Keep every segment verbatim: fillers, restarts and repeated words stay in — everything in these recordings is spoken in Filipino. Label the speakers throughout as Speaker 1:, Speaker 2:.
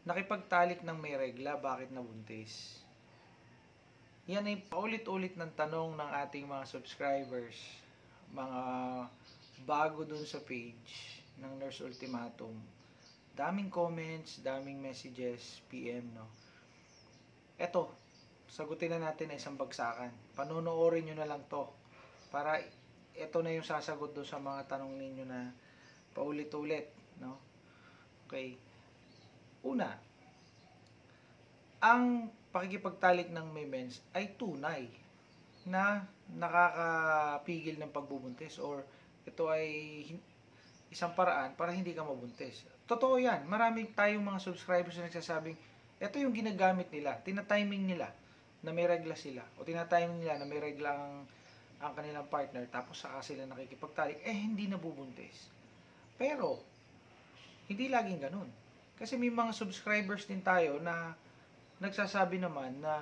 Speaker 1: Nakipagtalik ng may regla, bakit nabuntis? Yan ay paulit-ulit ng tanong ng ating mga subscribers, mga bago dun sa page ng Nurse Ultimatum. Daming comments, daming messages, P M, no? Eto, sagutin na natin na isang bagsakan. Panonoorin nyo na lang to. Para ito na yung sasagot doon sa mga tanong ninyo na paulit-ulit, no? Okay. Una, ang pakikipagtalik ng may mens ay tunay na nakakapigil ng pagbubuntis or ito ay isang paraan para hindi ka mabuntis. Totoo yan. Marami tayong mga subscribers na nagsasabing ito yung ginagamit nila, tinatiming nila na may regla sila o tinatiming nila na may regla ang, ang kanilang partner tapos saka sila nakikipagtalik, eh hindi nabubuntis. Pero, hindi laging ganun. Kasi may mga subscribers din tayo na nagsasabi naman na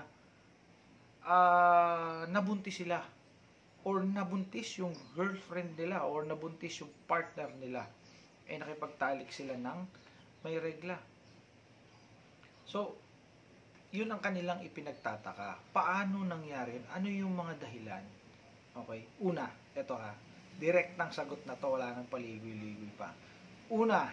Speaker 1: uh, nabuntis sila or nabuntis yung girlfriend nila or nabuntis yung partner nila eh nakipagtalik sila ng may regla. So, yun ang kanilang ipinagtataka. Paano nangyari yun? Ano yung mga dahilan? Okay, una, eto ha, direct ng sagot na to, wala nang paligoy-ligoy pa. Una,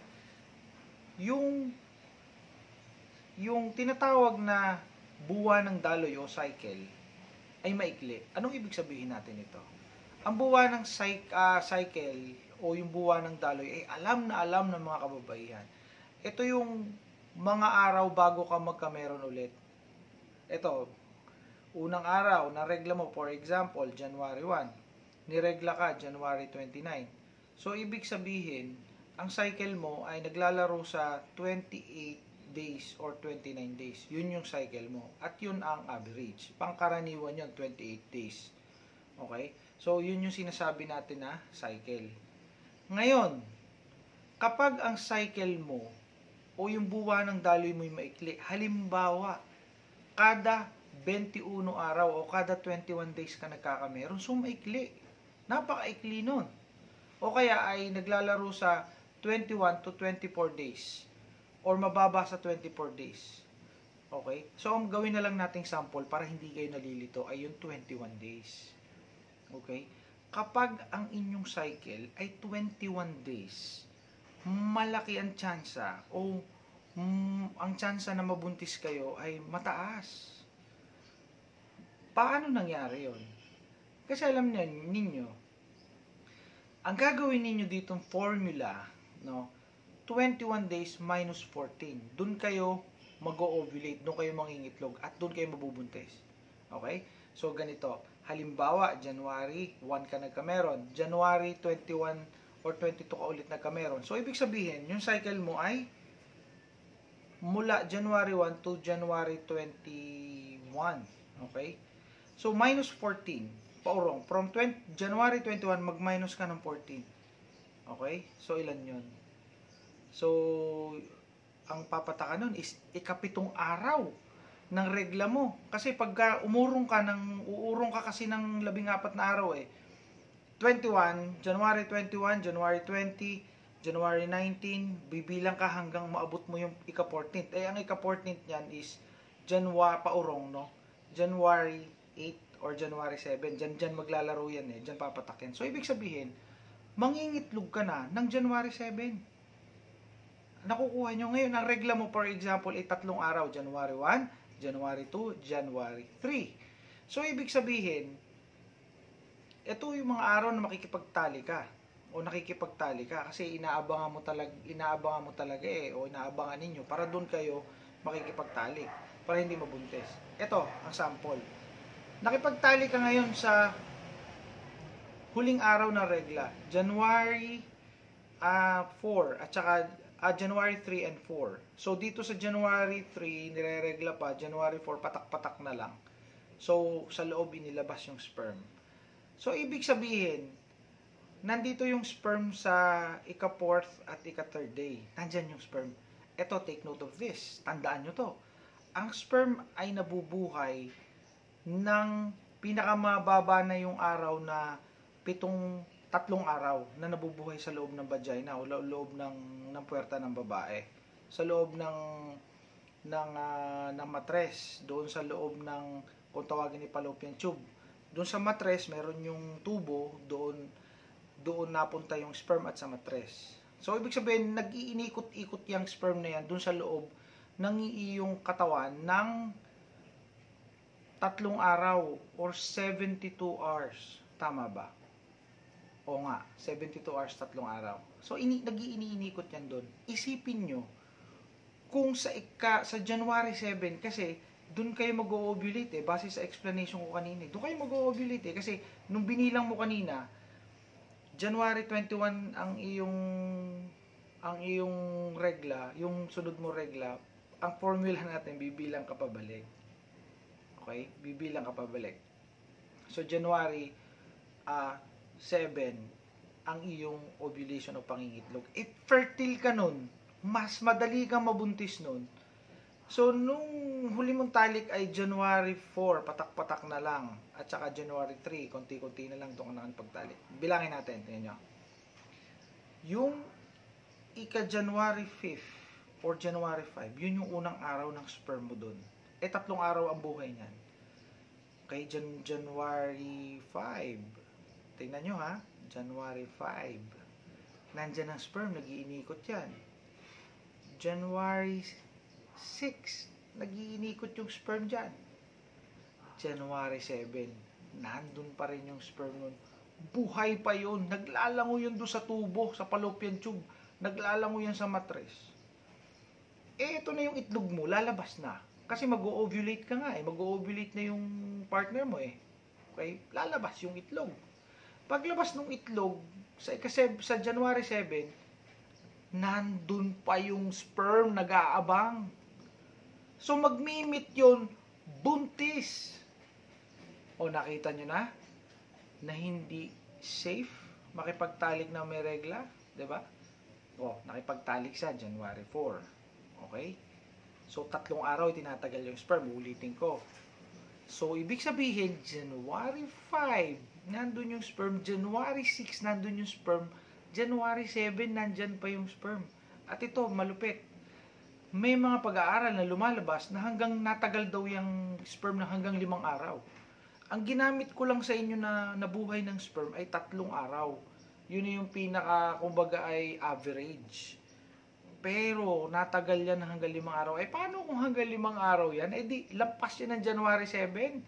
Speaker 1: yung yung tinatawag na buwan ng daloy o cycle ay maikli. Anong ibig sabihin natin ito? Ang buwan ng uh, cycle o yung buwan ng daloy ay alam na alam ng mga kababaihan. Ito yung mga araw bago ka magkameron ulit. Ito, unang araw na regla mo, for example, January first. Niregla ka January twenty-ninth. So, ibig sabihin, ang cycle mo ay naglalaro sa twenty-eight days or twenty-nine days. Yun yung cycle mo. At yun ang average. Pangkaraniwan yun, twenty-eight days. Okay? So, yun yung sinasabi natin na cycle. Ngayon, kapag ang cycle mo o yung buwan ng daloy mo'y maikli, halimbawa, kada twenty-one araw o kada twenty-one days ka nagkakameron, so maikli. Napakaikli nun. O kaya ay naglalaro sa twenty-one to twenty-four days or mababa sa twenty-four days. Okay? So, ang gawin na lang nating sample para hindi kayo nalilito ay yung twenty-one days. Okay? Kapag ang inyong cycle ay twenty-one days, malaki ang tsansa o mm, ang tsansa na mabuntis kayo ay mataas. Paano nangyari yon? Kasi alam niyo, ninyo, ang gagawin ninyo ditong formula, no, twenty-one days minus fourteen. Doon kayo mag-o-ovulate, doon kayo mangingitlog, at doon kayo mabubuntis. Okay? So, ganito. Halimbawa, January first ka nagkameron. January twenty-one or twenty-two ka ulit nagkameron. So, ibig sabihin, yung cycle mo ay mula January first to January twenty-one. Okay? So, minus fourteen. Paurong. From twenty, January twenty-one, mag-minus ka ng fourteen. Okay? So, ilan yun? So, ang papataka nun is ikapitong araw ng regla mo. Kasi pagka umurong ka ng, uurong ka kasi ng labing apat na araw eh. twenty-one, January twenty-one, January twenty, January nineteen, bibilang ka hanggang maabot mo yung ika-fourteenth. Eh, ang ika-fourteenth niyan is January, paurong, no? January eighth or January seventh. Diyan, diyan maglalaro yan eh. Diyan papatakin. So, ibig sabihin, mangingitlog ka na ng January seventh. Nakukuha nyo ngayon. Ang regla mo, for example, ay tatlong araw. January first, January two, January three. So, ibig sabihin, ito yung mga araw na makikipagtali ka o nakikipagtali ka kasi inaabangan mo talaga, inaabangan mo talaga eh o inaabangan ninyo para doon kayo makikipagtali para hindi mabuntis. Ito, ang sample. Nakipagtali ka ngayon sa huling araw ng regla, January uh, four at saka uh, January three and four. So, dito sa January three, nireregla pa, January four, patak-patak na lang. So, sa loob inilabas yung sperm. So, ibig sabihin, nandito yung sperm sa ika-fourth at ika-third day. Nandyan yung sperm. Ito, take note of this. Tandaan nyo to. Ang sperm ay nabubuhay ng pinakamababa na yung araw na pitong, tatlong araw na nabubuhay sa loob ng vagina o loob ng, ng puwerta ng babae. sa loob ng ng uh, ng matres, doon sa loob ng kung tawagin ni fallopian tube. Doon sa matres meron yung tubo, doon doon napunta yung sperm at sa matres. So ibig sabihin nag-iinikot-ikot yung sperm na yan doon sa loob ng iyong katawan ng tatlong araw or seventy-two hours. Tama ba? O nga, seventy-two hours, tatlong araw. So, ini, nag-iiniikot yan doon. Isipin nyo, kung sa, ika, sa January seven, kasi doon kayo mag-ovulate eh, base sa explanation ko kanina. Doon kayo mag-ovulate eh, kasi nung binilang mo kanina, January twenty-one ang iyong ang iyong regla, yung sunod mo regla, ang formula natin, bibilang ka pabalik. Okay? Bibilang ka pabalik. So, January uh, seven, ang iyong ovulation o pangingitlog. If fertile ka nun, mas madali kang mabuntis nun. So, nung huli mong talik ay January four, patak-patak na lang. At saka January three, konti-konti na lang doon ka nakapagtalik. Bilangin natin. Tingnan nyo. Yung ika-January fifth or January five, yun yung unang araw ng sperm mo doon. Eh, tatlong araw ang buhay niyan. Okay, Jan January five. Tingnan nyo ha. January five. Nandyan ang sperm, nag-iinikot yan. January six. Nag-iinikot yung sperm dyan. January seven. Nandun pa rin yung sperm nun. Buhay pa yun. Naglalango yun doon sa tubo, sa fallopian tube. Naglalango yan sa matres. Eh, ito na yung itlog mo. Lalabas na. Kasi mag-o-ovulate ka nga eh. Mag-o-ovulate na yung partner mo eh. Okay? Lalabas yung itlog. Paglabas ng itlog, sa, kasi sa January seven, nandun pa yung sperm nag-aabang. So magmimit yun, buntis. O nakita nyo na? Na hindi safe makipagtalik na may regla. Diba? O, nakipagtalik sa January four. Okay? So, tatlong araw tinatagal yung sperm. Ulitin ko. So, ibig sabihin, January five, nandun yung sperm. January six, nandun yung sperm. January seven, nandyan pa yung sperm. At ito, malupit. May mga pag-aaral na lumalabas na hanggang natagal daw yung sperm na hanggang limang araw. Ang ginamit ko lang sa inyo na nabuhay ng sperm ay tatlong araw. Yun yung pinaka, kumbaga ay average. Pero, natagal yan hanggang limang araw. Eh, paano kung hanggang limang araw yan? Eh, di, lampas yan ng January seven.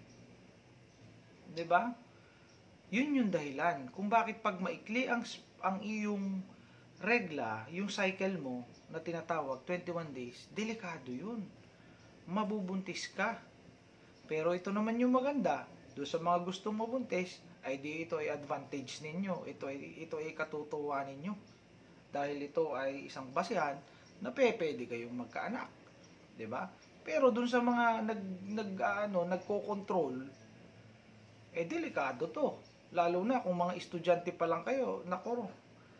Speaker 1: Diba? Yun yung dahilan. Kung bakit pag maikli ang, ang iyong regla, yung cycle mo, na tinatawag, twenty-one days, delikado yun. Mabubuntis ka. Pero ito naman yung maganda. Doon sa mga gustong mabuntis, ay di ito ay advantage ninyo. Ito ay, ito ay katutuwa ninyo. Dahil ito ay isang basehan na pwede kayong magkaanak, 'di ba? Pero dun sa mga nag nag ano, nagko-control, eh delikado 'to. Lalo na kung mga estudyante pa lang kayo, nako.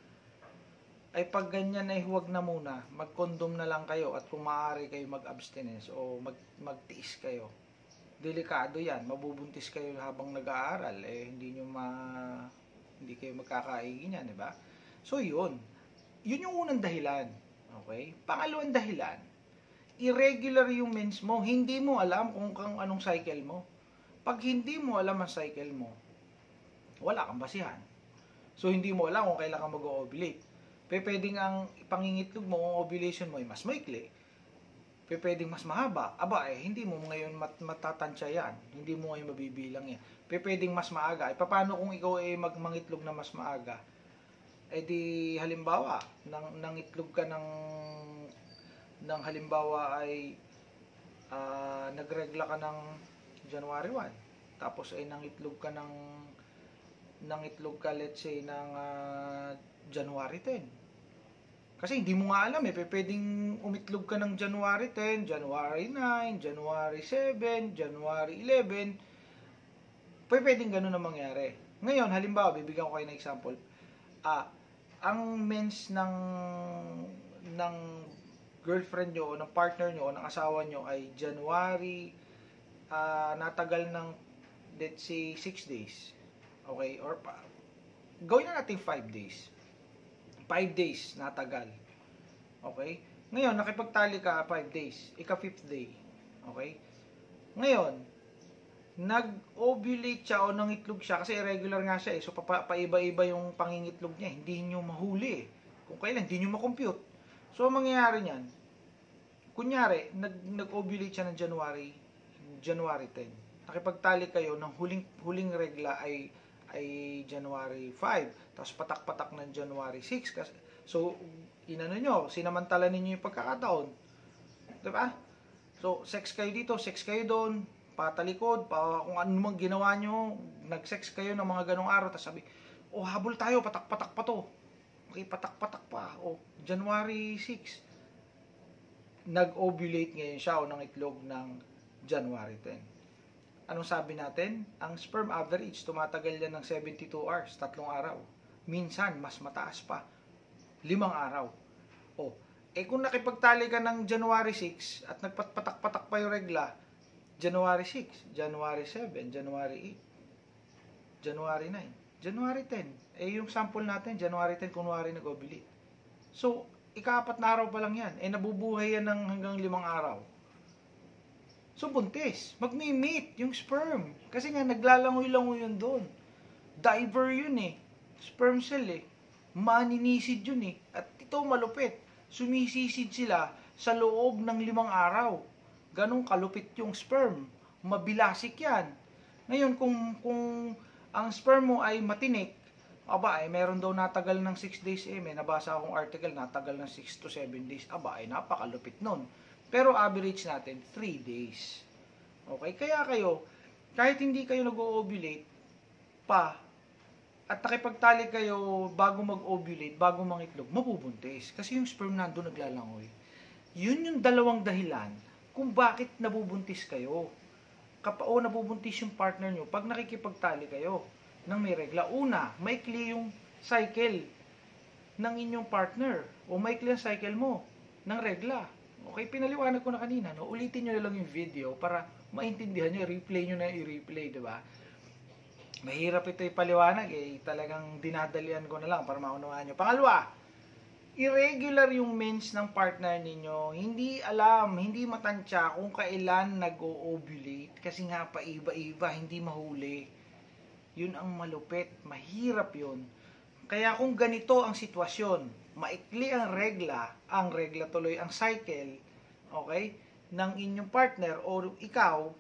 Speaker 1: Ay pag ganyan ay huwag na muna, mag-condom na lang kayo at kung maaari kayo mag-abstinence o mag magtiis kayo. Delikado 'yan, mabubuntis kayo habang nag-aaral, eh hindi niyo ma hindi kayo magkakaigi niyan, 'di ba? So 'yun. Yun yung unang dahilan. Okay? Pangalawang dahilan, irregular yung mens mo. Hindi mo alam kung, kung anong cycle mo. Pag hindi mo alam ang cycle mo, wala kang basihan. So, hindi mo alam kung kailan ka mag-ovulate. Pwedeng ang pangingitlog mo, ang ovulation mo ay mas maikli. Pwedeng mas mahaba. Aba, eh, hindi mo ngayon mat matatansya yan. Hindi mo ngayon mabibilang yan. Pwedeng mas maaga. Eh, paano kung ikaw ay magmangitlog na mas maaga? Eh di halimbawa, nang, nang itlog ka ng, ng halimbawa ay uh, nagregla ka ng January one. Tapos ay nang itlog ka ng nang itlog ka let's say ng uh, January ten. Kasi hindi mo nga alam eh, pwedeng umitlog ka ng January ten, January nine, January seven, January eleven. Pwedeng ganun ang mangyari. Ngayon, halimbawa, bibigyan ko kayo ng example. Ah, ang mens ng ng girlfriend nyo o ng partner nyo o ng asawa nyo ay January uh, natagal ng let's say six days. Okay? Or pa, gawin na natin five days. five days natagal. Okay? Ngayon, nakipagtali ka five days. Ika-fifth day. Okay? Ngayon, nag-ovulate siya o nangitlog siya kasi irregular nga siya eh. So, pa paiba-iba yung pangingitlog niya. Hindi nyo mahuli eh. Kung kailan, hindi nyo makompute. So, ang mangyayari niyan, kunyari, nag-ovulate siya ng January, January ten. Nakipagtali kayo ng huling, huling regla ay, ay January five. Tapos patak-patak ng January six. Kasi, so, inano nyo, sinamantala ninyo yung pagkakataon. Diba? So, sex kayo dito, sex kayo doon, patalikod, pa, kung ano mang ginawa nyo, nag-sex kayo ng mga ganong araw, tapos sabi, oh, habol tayo, patak-patak pa to. Okay, patak-patak pa. Oh, January six. Nag-ovulate ngayon siya o ng itlog ng January ten. Anong sabi natin? Ang sperm average, tumatagal yan ng seventy-two hours, tatlong araw. Minsan, mas mataas pa. Limang araw. O, eh kung nakipagtali ka ng January six at nagpatak-patak pa yung regla, January six, January seven, January eight, January nine, January ten. Eh yung sample natin, January ten, kunwari nag-ovulate. So, ika-apat na araw pa lang yan. Eh nabubuhay yan ng hanggang limang araw. So, buntis. Magmi-mate yung sperm. Kasi nga, naglalangoy-langoy yun doon. Diver yun eh. Sperm cell eh. Maninisid yun eh. At ito malupit. Sumisisid sila sa loob ng limang araw. Ganong kalupit yung sperm. Mabilasik yan. Ngayon, kung, kung ang sperm mo ay matinik, aba, ay meron daw natagal ng six days eh. May nabasa akong article, natagal ng six to seven days. Aba, ay napakalupit nun. Pero average natin, three days. Okay? Kaya kayo, kahit hindi kayo nag-ovulate pa, at nakipagtali kayo bago mag-ovulate, bago mangitlog, mabubuntis. Kasi yung sperm nandun naglalangoy. Yun yung dalawang dahilan kung bakit nabubuntis kayo. Kapa o nabubuntis yung partner nyo pag nakikipagtali kayo ng may regla. Una, maikli yung cycle ng inyong partner o maikli yung cycle mo ng regla. Okay, pinaliwanag ko na kanina, no? Ulitin nyo na lang yung video para maintindihan nyo, replay nyo na i-replay, di ba? Mahirap ito ipaliwanag, eh. Talagang dinadalian ko na lang para maunawaan nyo. Pangalawa, irregular yung mens ng partner ninyo. Hindi alam, hindi matansya kung kailan nag-o-ovulate kasi nga pa iba-iba, hindi mahuli. Yun ang malupit, mahirap yun. Kaya kung ganito ang sitwasyon, maikli ang regla, ang regla tuloy ang cycle, okay, ng inyong partner o ikaw,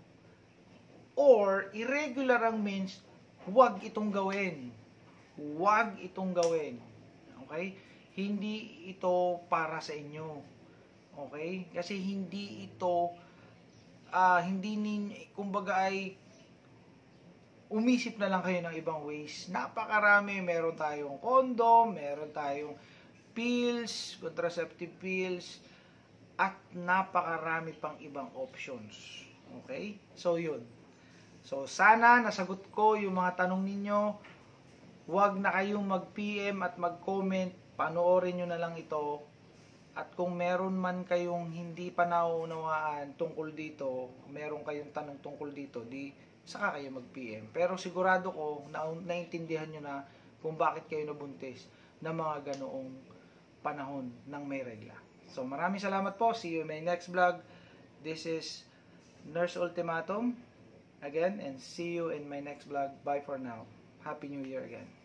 Speaker 1: or irregular ang means, huwag itong gawin. Huwag itong gawin. Okay? Hindi ito para sa inyo. Okay? Kasi hindi ito, uh, hindi ninyo, kumbaga ay, umisip na lang kayo ng ibang ways. Napakarami. Meron tayong condom, meron tayong pills, contraceptive pills, at napakarami pang ibang options. Okay? So, yun. So, sana nasagot ko yung mga tanong ninyo. Huwag na kayong mag-P M at mag-comment. Panoorin nyo na lang ito. At kung meron man kayong hindi pa naunawaan tungkol dito, meron kayong tanong tungkol dito, di saka kayo mag-P M. Pero sigurado ko, na naintindihan nyo na kung bakit kayo nabuntis ng mga ganoong panahon ng may regla. So, maraming salamat po. See you in my next vlog. This is Nurse Ultimatum again, and see you in my next vlog. Bye for now. Happy New Year again.